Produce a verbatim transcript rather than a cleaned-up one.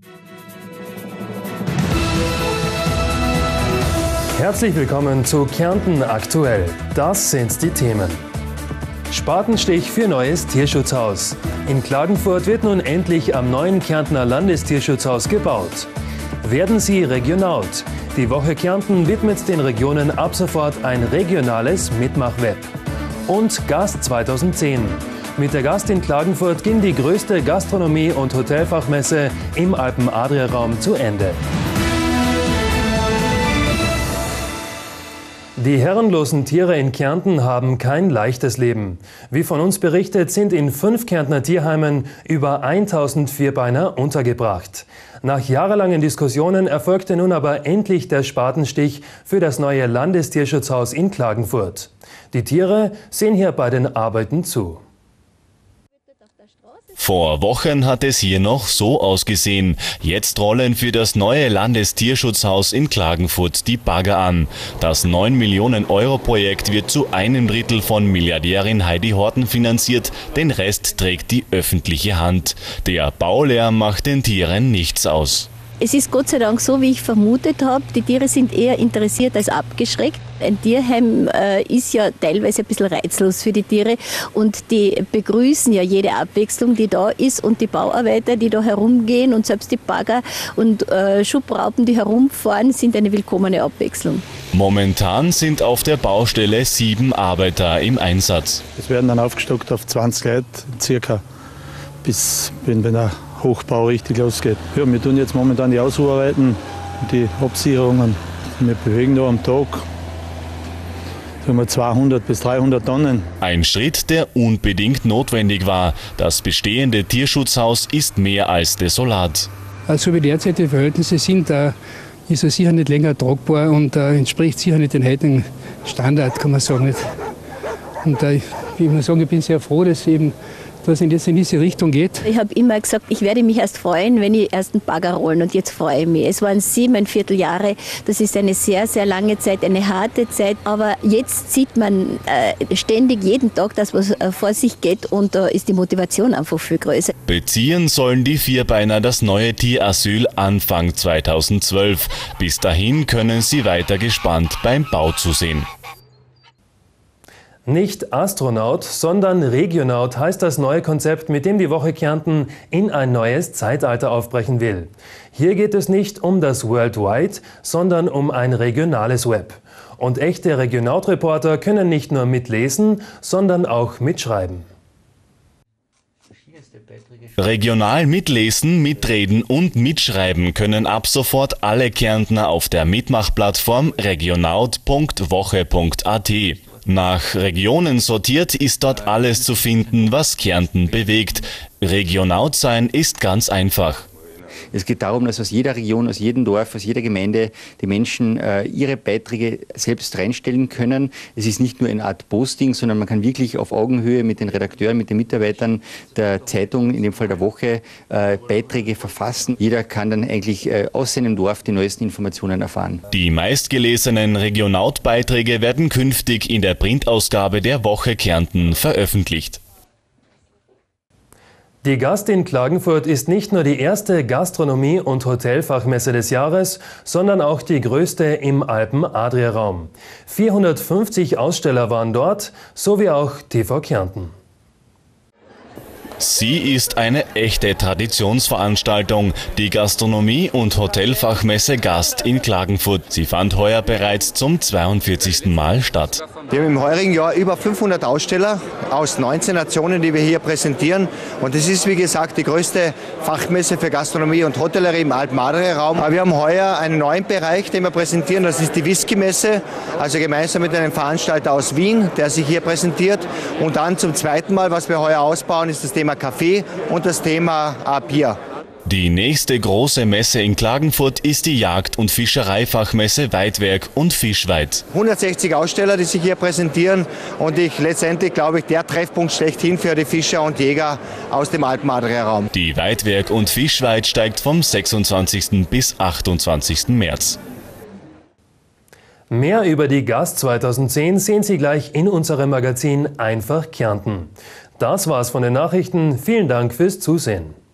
Herzlich willkommen zu Kärnten aktuell. Das sind die Themen. Spatenstich für neues Tierschutzhaus. In Klagenfurt wird nun endlich am neuen Kärntner Landestierschutzhaus gebaut. Werden Sie Regionaut? Die Woche Kärnten widmet den Regionen ab sofort ein regionales Mitmachweb. Und Gast zweitausendzehn. Mit der Gast in Klagenfurt ging die größte Gastronomie- und Hotelfachmesse im Alpen-Adria-Raum zu Ende. Die herrenlosen Tiere in Kärnten haben kein leichtes Leben. Wie von uns berichtet, sind in fünf Kärntner Tierheimen über tausend Vierbeiner untergebracht. Nach jahrelangen Diskussionen erfolgte nun aber endlich der Spatenstich für das neue Landestierschutzhaus in Klagenfurt. Die Tiere sehen hier bei den Arbeiten zu. Vor Wochen hat es hier noch so ausgesehen. Jetzt rollen für das neue Landestierschutzhaus in Klagenfurt die Bagger an. Das neun Millionen Euro Projekt wird zu einem Drittel von Milliardärin Heidi Horten finanziert, den Rest trägt die öffentliche Hand. Der Baulärm macht den Tieren nichts aus. Es ist Gott sei Dank so, wie ich vermutet habe. Die Tiere sind eher interessiert als abgeschreckt. Ein Tierheim äh, ist ja teilweise ein bisschen reizlos für die Tiere und die begrüßen ja jede Abwechslung, die da ist, und die Bauarbeiter, die da herumgehen, und selbst die Bagger und äh, Schubraupen, die herumfahren, sind eine willkommene Abwechslung. Momentan sind auf der Baustelle sieben Arbeiter im Einsatz. Es werden dann aufgestockt auf zwanzig Leute circa, bis wenn, wenn der Hochbau richtig losgeht. Ja, wir tun jetzt momentan die Ausruharbeiten, die Absicherungen. Wir bewegen da am Tag sagen wir zweihundert bis dreihundert Tonnen. Ein Schritt, der unbedingt notwendig war. Das bestehende Tierschutzhaus ist mehr als desolat. Also wie derzeit die Verhältnisse sind, äh, ist es sicher nicht länger tragbar und äh, entspricht sicher nicht den heutigen Standard, kann man sagen. Und äh, ich muss sagen, ich bin sehr froh, dass eben dass es jetzt in diese Richtung geht. Ich habe immer gesagt, ich werde mich erst freuen, wenn ich erst einen Bagger rollen, und jetzt freue ich mich. Es waren siebeneinviertel Jahre, das ist eine sehr, sehr lange Zeit, eine harte Zeit, aber jetzt sieht man äh, ständig jeden Tag das, was äh, vor sich geht, und da äh, ist die Motivation einfach viel größer. Beziehen sollen die Vierbeiner das neue Tierasyl Anfang zweitausendzwölf. Bis dahin können sie weiter gespannt beim Bau zusehen. Nicht Astronaut, sondern Regionaut heißt das neue Konzept, mit dem die Woche Kärnten in ein neues Zeitalter aufbrechen will. Hier geht es nicht um das Worldwide, sondern um ein regionales Web. Und echte Regionaut-Reporter können nicht nur mitlesen, sondern auch mitschreiben. Regional mitlesen, mitreden und mitschreiben können ab sofort alle Kärntner auf der Mitmachplattform regionaut punkt woche punkt at. Nach Regionen sortiert ist dort alles zu finden, was Kärnten bewegt. Regionaut sein ist ganz einfach. Es geht darum, dass aus jeder Region, aus jedem Dorf, aus jeder Gemeinde die Menschen äh, ihre Beiträge selbst reinstellen können. Es ist nicht nur eine Art Posting, sondern man kann wirklich auf Augenhöhe mit den Redakteuren, mit den Mitarbeitern der Zeitung, in dem Fall der Woche, äh, Beiträge verfassen. Jeder kann dann eigentlich äh, aus seinem Dorf die neuesten Informationen erfahren. Die meistgelesenen Regionaut-Beiträge werden künftig in der Printausgabe der Woche Kärnten veröffentlicht. Die Gast in Klagenfurt ist nicht nur die erste Gastronomie- und Hotelfachmesse des Jahres, sondern auch die größte im Alpen-Adria-Raum. vierhundertfünfzig Aussteller waren dort, sowie auch T V Kärnten. Sie ist eine echte Traditionsveranstaltung, die Gastronomie- und Hotelfachmesse Gast in Klagenfurt. Sie fand heuer bereits zum zweiundvierzigsten Mal statt. Wir haben im heurigen Jahr über fünfhundert Aussteller aus neunzehn Nationen, die wir hier präsentieren. Und es ist, wie gesagt, die größte Fachmesse für Gastronomie und Hotellerie im Alpen-Adria-Raum. Wir haben heuer einen neuen Bereich, den wir präsentieren. Das ist die Whisky-Messe, also gemeinsam mit einem Veranstalter aus Wien, der sich hier präsentiert. Und dann zum zweiten Mal, was wir heuer ausbauen, ist das Thema Kaffee und das Thema äh, Bier. Die nächste große Messe in Klagenfurt ist die Jagd- und Fischereifachmesse Weidwerk und Fischweid. hundertsechzig Aussteller, die sich hier präsentieren, und ich letztendlich glaube ich der Treffpunkt schlechthin für die Fischer und Jäger aus dem Alpen-Adria-Raum. Die Weidwerk und Fischweid steigt vom sechsundzwanzigsten bis achtundzwanzigsten März. Mehr über die Gast zweitausendzehn sehen Sie gleich in unserem Magazin Einfach Kärnten. Das war's von den Nachrichten. Vielen Dank fürs Zusehen.